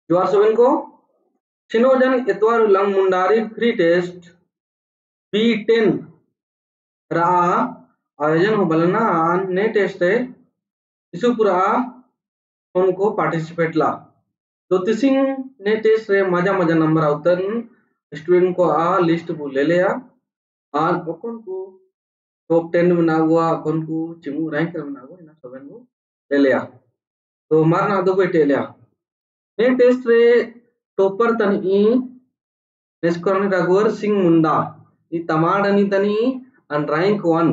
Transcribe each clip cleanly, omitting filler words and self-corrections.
Juar Seven ko Shinojan Etwar Ulang Mundari Free Test B10 raa आयोजन हो बलना ने test है इसुपुरा उनको पार्टिसिपेट ला तो तिसिंग ने टेस्ट रे मजा मजा नंबर आवतन स्टूडेंट को लिस्ट को ले लिया और अपन को टॉप 10 बना हुआ अपन को चिमू रैंक बना हुआ इन सबन को ले लिया तो मारना दो को टे लिया ने टेस्ट रे टॉपर तन ई नेस्कोरने राघवर सिंह मुंडा ई तमाडनी तनी अन रैंक 1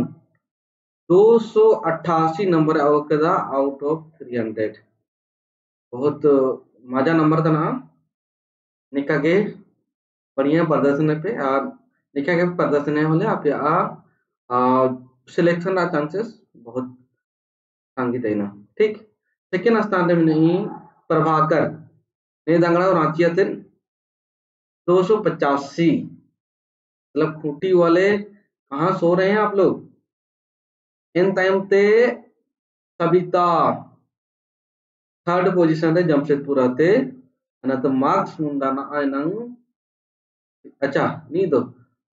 288 नंबर आवकदा आउट ऑफ 300 बहुत मजा नंबर था ना निका के बढ़िया प्रदर्शन पे और निका के प्रदर्शन होले आप सिलेक्शन का चांसेस बहुत सांगित है ना ठीक सेकेंड स्थान में नहीं प्रभाकर ने दंगड़ा रांची आते 285 मतलब खूटी वाले कहाँ सो रहे हैं आप लोग इन टाइम ते सबिता थर्ड पोजीशन रे जमशेदपुर आते ना तो मार्क्स मुंडा ना आयनंग अच्छा नहीं तो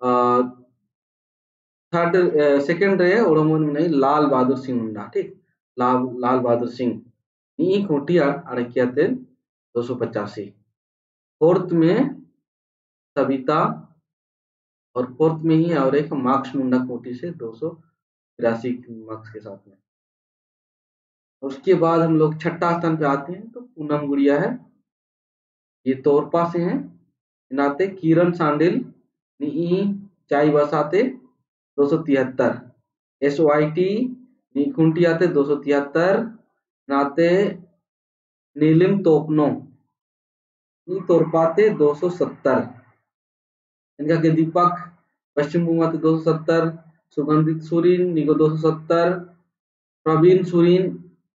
थर्ड सेकंड रे ओडोमन में नहीं लाल बहादुर सिंह मुंडा ठीक लाल बहादुर सिंह नी खूटी अड़किया थे 285 फोर्थ में सबिता और फोर्थ में ही और एक मार्क्स मुंडा कोटी से 283 मार्क्स के साथ में उसके बाद हम लोग छठा स्थान पे आते हैं तो पूनम गुड़िया है ये तोरपा से हैं नाते किरण सांडिल नी चाई बसाते 273 SYT नी खुंटी आते 273 नाते नीलिम तोपनो नी तोरपाते 270 इनका के दीपक पश्चिम बंगाल 270 सुगंधित सुरीन निगो 270 प्रवीण सुरीन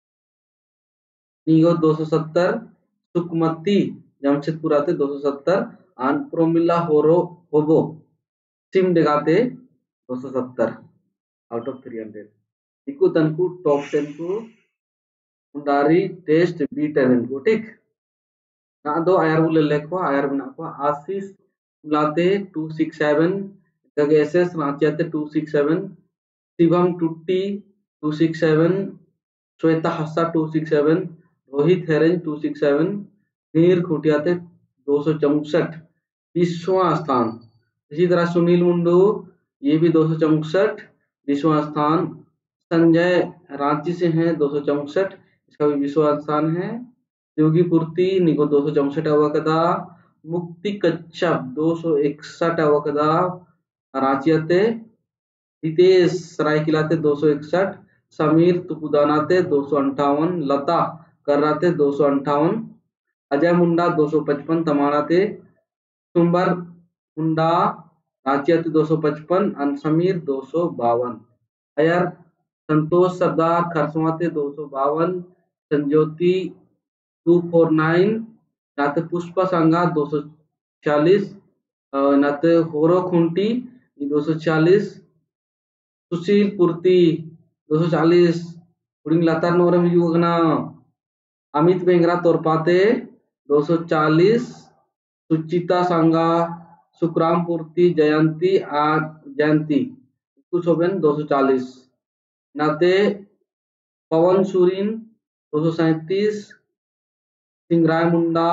निगो 270 सुकमती जमशेदपुर आते 270 और प्रोमिला होबो सिम डेगाते 270 आउट ऑफ 300 इको तनकु टॉप 10 को मुंडारी टेस्ट B10 को ठीक ना दो आयर बुले लेको आयर बना को आशीष लाते 267 गगेसेस रांचियाते 267 शिवम टुट्टी 267 श्वेता हस्सा 267 रोहित हेरेंज 267 नीर खुटियाते 264 20वां स्थान इसी तरह सुनील मुंडू ये भी 264 20वां स्थान संजय रांची से हैं 264 इसका भी 20वां स्थान है योगीपुर्ती निको 264 अवकदा मुक्ति कच्छप 261 अवकदा रांचियाते हितेश सरायकिलाते 261 समीर तुपुदानाते 258 लता कर्राते 258 अजय मुंडा 255 तमाड़ाते सुंबर मुंडा रांचियाते 255 और समीर 252 अयर संतोष सरदार खरसवाते 252 संज्योति 249 नाते पुष्पा संगा 240 नाते होरो खुंटी 240 सुशील पूर्ति 240 उड़िंग लतार नोरम युगना अमित बेंगरा तोरपाते 240 सुचिता संगा सुखराम पूर्ति जयंती जयंती कुछ होबेन 240 नाते पवन सुरीन 237 सिंगराय मुंडा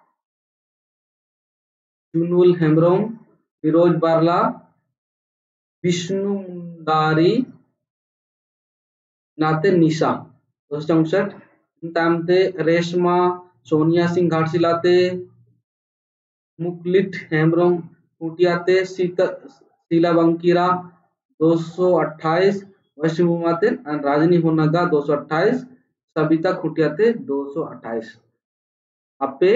चुनुल हेम्ब्रोम फिरोज बारला विष्णु मुंडारी नाते निशा 264 तामते रेशमा सोनिया सिंह घाटशिलाते मुकलिट हेम्ब्रोम कुटियाते शीला बंकीरा 228 पश्चिम बंगाते राजनी होनगा 228 सबिता खुटियाते 228 आपे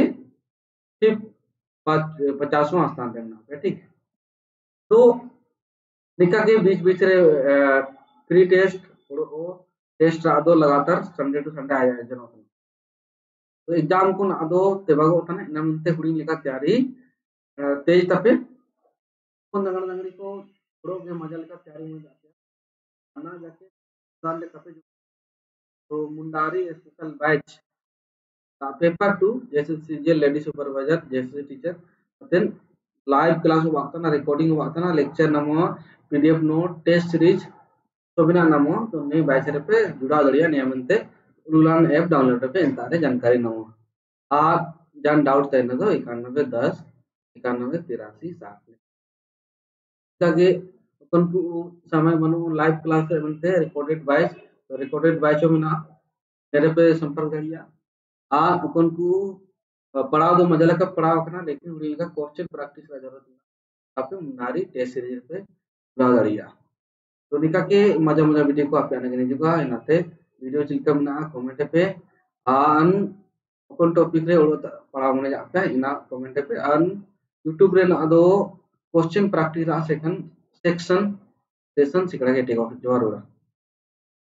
50वां स्थान करना ठीक तो निका के बीच बीच रे प्री टेस्ट और टेस्ट आदो लगातार संडे टू संडे आयोजन होता तो एग्जाम को आदो तेबागो होता ina munte हुडिंग लेका तैयारी तेज तपे कौन दंगड़ी को थोड़ो के मजा लेका तैयारी में जाते हैं ना जाके साल ले तपे तो मुंडारी स्पेशल बैच पेपर 2 जैसे सीजीएल लेडी सुपरवाइजर जैसे टीचर देन लाइव क्लास वाक्तना रिकॉर्डिंग वाक्तना लेक्चर नमो पीडीएफ नोट टेस्ट सीरीज तो बिना नमो तो नहीं बाइसरे पे जुड़ा दड़िया नियमनते उलुलान ऐप डाउनलोड पे इंतारे जानकारी नमो आप जान डाउट तय न दो 9110 9183 ताकि उनको समय मनु लाइव क्लास बनते रिकॉर्डेड बैच में ना मेरे पे संपर्क करिए आ उनको पढ़ाओ दो मजा लगा पढ़ाओ करना लेकिन उन्हें का क्वेश्चन प्रैक्टिस का जरूरत नहीं आप नारी टेस्ट सीरीज पे पढ़ा दड़िया तो निका के मजा मजा वीडियो को आप आने के juga इनाते वीडियो चिलका मना कमेंट पे आन अपन टॉपिक रे ओलो पढ़ाओ मने जापे इना कमेंट पे आन यूट्यूब रे ना दो क्वेश्चन प्रैक्टिस आ सेक्शन सिकड़ा के टेको जोर